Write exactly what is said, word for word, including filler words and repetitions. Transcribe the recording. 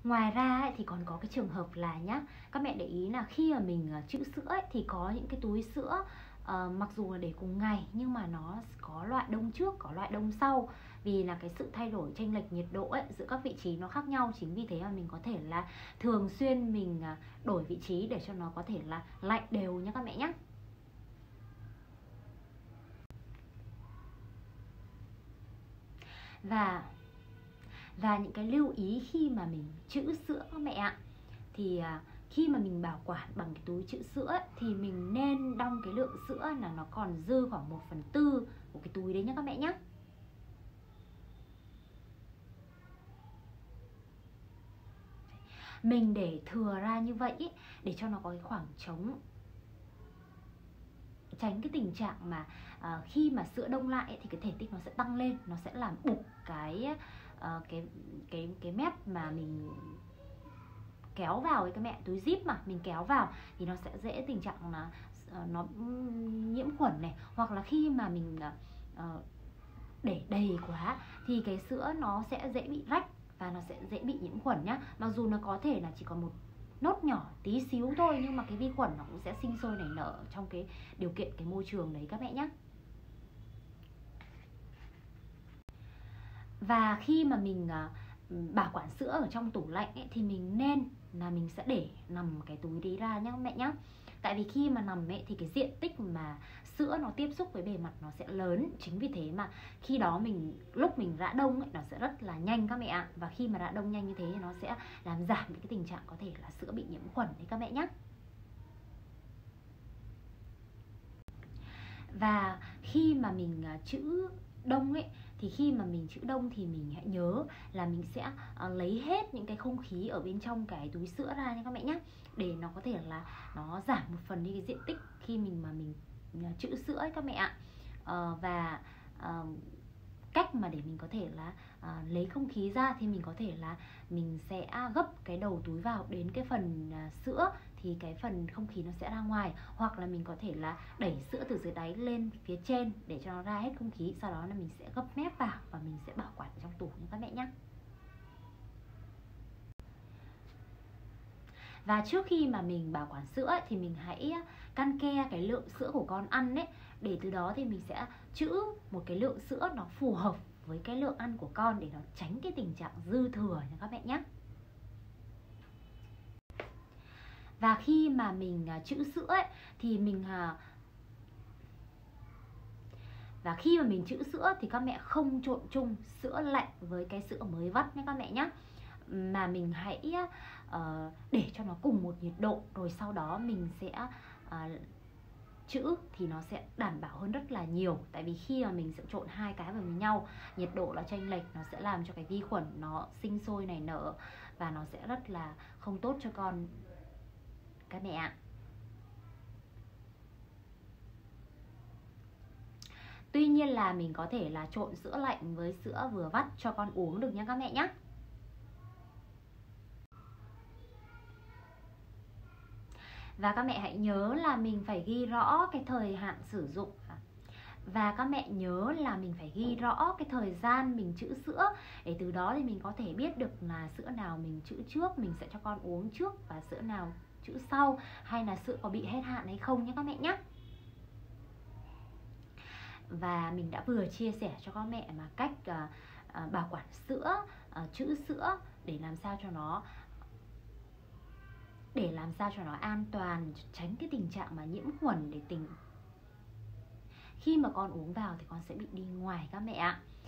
Ngoài ra ấy, thì còn có cái trường hợp là nhá, các mẹ để ý là khi mà mình uh, trữ sữa ấy, thì có những cái túi sữa uh, mặc dù là để cùng ngày nhưng mà nó có loại đông trước, có loại đông sau. Vì là cái sự thay đổi chênh lệch nhiệt độ ấy, giữa các vị trí nó khác nhau. Chính vì thế mà mình có thể là thường xuyên mình uh, đổi vị trí để cho nó có thể là lạnh đều nhá các mẹ nhé. Và Và những cái lưu ý khi mà mình trữ sữa các mẹ ạ, thì à, khi mà mình bảo quản bằng cái túi trữ sữa ấy, thì mình nên đong cái lượng sữa là nó còn dư khoảng một phần tư của cái túi đấy nhé các mẹ nhé. Mình để thừa ra như vậy ý, để cho nó có cái khoảng trống, tránh cái tình trạng mà à, khi mà sữa đông lại ấy, thì cái thể tích nó sẽ tăng lên, nó sẽ làm bục cái uh, cái cái cái mép mà mình kéo vào ấy các mẹ, túi zip mà mình kéo vào thì nó sẽ dễ tình trạng là uh, nó nhiễm khuẩn này, hoặc là khi mà mình uh, để đầy quá thì cái sữa nó sẽ dễ bị rách và nó sẽ dễ bị nhiễm khuẩn nhá. Mặc dù nó có thể là chỉ còn một nốt nhỏ tí xíu thôi, nhưng mà cái vi khuẩn nó cũng sẽ sinh sôi nảy nở trong cái điều kiện cái môi trường đấy các mẹ nhé. Và khi mà mình uh, bảo quản sữa ở trong tủ lạnh ấy, thì mình nên là mình sẽ để nằm cái túi đấy ra nhá mẹ nhá. Tại vì khi mà nằm ấy thì cái diện tích mà sữa nó tiếp xúc với bề mặt nó sẽ lớn. Chính vì thế mà khi đó mình lúc mình rã đông ấy, nó sẽ rất là nhanh các mẹ ạ. Và khi mà rã đông nhanh như thế thì nó sẽ làm giảm những cái tình trạng có thể là sữa bị nhiễm khuẩn đấy các mẹ nhé. Và khi mà mình trữ đông ấy, thì khi mà mình trữ đông thì mình hãy nhớ là mình sẽ uh, lấy hết những cái không khí ở bên trong cái túi sữa ra nha các mẹ nhé, để nó có thể là nó giảm một phần đi cái diện tích khi mình mà mình uh, trữ sữa ấy các mẹ ạ. uh, Và uh, cách mà để mình có thể là uh, lấy không khí ra thì mình có thể là mình sẽ gấp cái đầu túi vào đến cái phần uh, sữa, thì cái phần không khí nó sẽ ra ngoài. Hoặc là mình có thể là đẩy sữa từ dưới đáy lên phía trên để cho nó ra hết không khí. Sau đó là mình sẽ gấp mép vào và mình sẽ bảo quản trong tủ nha các mẹ nhé. Và trước khi mà mình bảo quản sữa ấy, thì mình hãy căn ke cái lượng sữa của con ăn ấy, để từ đó thì mình sẽ trữ một cái lượng sữa nó phù hợp với cái lượng ăn của con, để nó tránh cái tình trạng dư thừa nha các mẹ nhé. Và khi mà mình trữ sữa ấy, thì mình Và khi mà mình trữ sữa thì các mẹ không trộn chung sữa lạnh với cái sữa mới vắt nhé các mẹ nhé. Mà mình hãy uh, để cho nó cùng một nhiệt độ, rồi sau đó mình sẽ uh, trữ thì nó sẽ đảm bảo hơn rất là nhiều. Tại vì khi mà mình sẽ trộn hai cái vào với nhau, nhiệt độ nó chênh lệch, nó sẽ làm cho cái vi khuẩn nó sinh sôi nảy nở và nó sẽ rất là không tốt cho con các mẹ ạ. Tuy nhiên là mình có thể là trộn sữa lạnh với sữa vừa vắt cho con uống được nha các mẹ nhé. Và các mẹ hãy nhớ là mình phải ghi rõ cái thời hạn sử dụng. Và các mẹ nhớ là mình phải ghi rõ cái thời gian mình trữ sữa, để từ đó thì mình có thể biết được là sữa nào mình trữ trước mình sẽ cho con uống trước, và sữa nào trữ sau, hay là sữa có bị hết hạn hay không nhé các mẹ nhé. Và mình đã vừa chia sẻ cho các mẹ mà cách uh, uh, bảo quản sữa, uh, trữ sữa để làm sao cho nó để làm sao cho nó an toàn, tránh cái tình trạng mà nhiễm khuẩn, để tình khi mà con uống vào thì con sẽ bị đi ngoài các mẹ ạ.